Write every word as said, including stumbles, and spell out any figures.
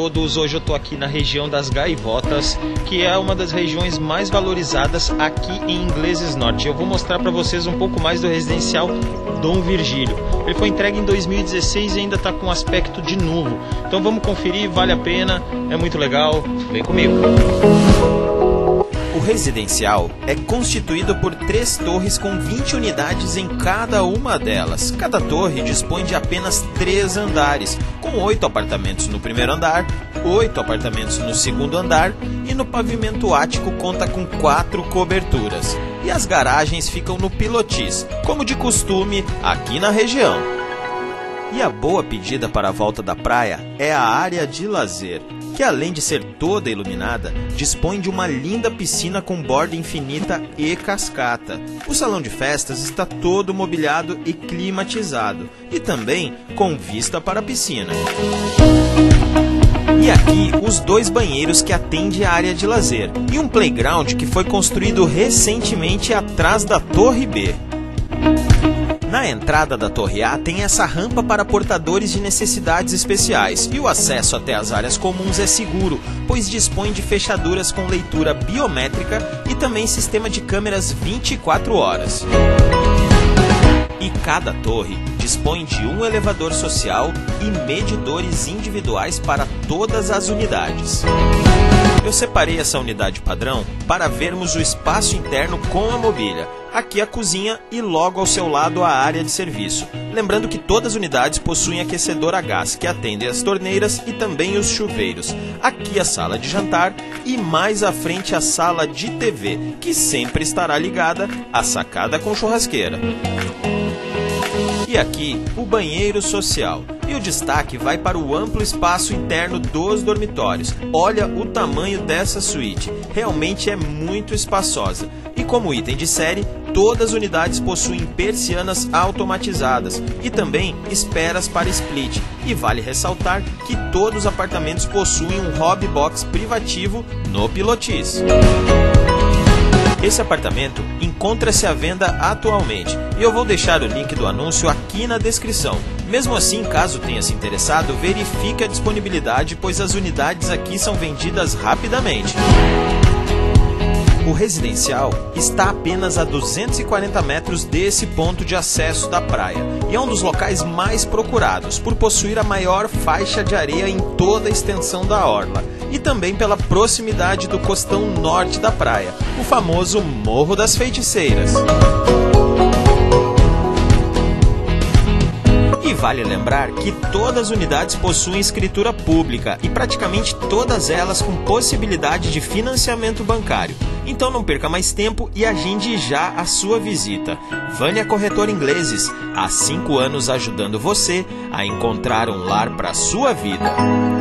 todos, hoje eu tô aqui na região das Gaivotas, que é uma das regiões mais valorizadas aqui em Ingleses Norte. Eu vou mostrar para vocês um pouco mais do residencial Dom Virgílio. Ele foi entregue em dois mil e dezesseis e ainda está com aspecto de novo. Então vamos conferir, vale a pena, é muito legal, vem comigo. O residencial é constituído por três torres com vinte unidades em cada uma delas. Cada torre dispõe de apenas três andares, com oito apartamentos no primeiro andar, oito apartamentos no segundo andar e no pavimento ático conta com quatro coberturas. E as garagens ficam no pilotis, como de costume aqui na região. E a boa pedida para a volta da praia é a área de lazer, que além de ser toda iluminada, dispõe de uma linda piscina com borda infinita e cascata. O salão de festas está todo mobiliado e climatizado, e também com vista para a piscina. E aqui os dois banheiros que atendem a área de lazer, e um playground que foi construído recentemente atrás da Torre B. Na entrada da Torre A tem essa rampa para portadores de necessidades especiais e o acesso até as áreas comuns é seguro, pois dispõe de fechaduras com leitura biométrica e também sistema de câmeras vinte e quatro horas. E cada torre dispõe de um elevador social e medidores individuais para todas as unidades. Eu separei essa unidade padrão para vermos o espaço interno com a mobília. Aqui a cozinha e logo ao seu lado a área de serviço. Lembrando que todas as unidades possuem aquecedor a gás, que atende as torneiras e também os chuveiros. Aqui a sala de jantar e mais à frente a sala de T V, que sempre estará ligada à sacada com churrasqueira. E aqui o banheiro social. E o destaque vai para o amplo espaço interno dos dormitórios. Olha o tamanho dessa suíte, realmente é muito espaçosa. E como item de série, todas as unidades possuem persianas automatizadas e também esperas para split. E vale ressaltar que todos os apartamentos possuem um hobby box privativo no pilotis. Esse apartamento encontra-se à venda atualmente e eu vou deixar o link do anúncio aqui na descrição. Mesmo assim, caso tenha se interessado, verifique a disponibilidade, pois as unidades aqui são vendidas rapidamente. O residencial está apenas a duzentos e quarenta metros desse ponto de acesso da praia e é um dos locais mais procurados por possuir a maior faixa de areia em toda a extensão da orla e também pela proximidade do costão norte da praia, o famoso Morro das Feiticeiras. E vale lembrar que todas as unidades possuem escritura pública e praticamente todas elas com possibilidade de financiamento bancário. Então não perca mais tempo e agende já a sua visita. Vânia Corretora Ingleses, há cinco anos ajudando você a encontrar um lar para a sua vida.